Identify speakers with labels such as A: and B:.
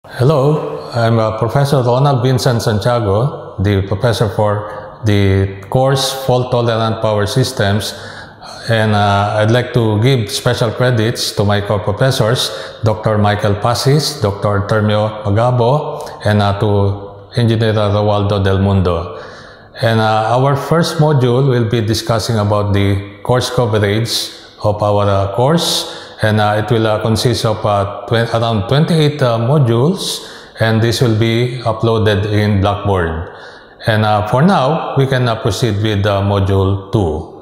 A: Hello, I'm Professor Ronald Vincent Santiago, the professor for the course Fault-Tolerant Power Systems, and I'd like to give special credits to my co-professors, Dr. Michael Pasis, Dr. Termio Magabo, and to Engineer Roaldo Del Mundo. And our first module will be discussing about the course coverage of our course, and it will consist of around 28 modules, and this will be uploaded in Blackboard. And for now, we can proceed with module 2.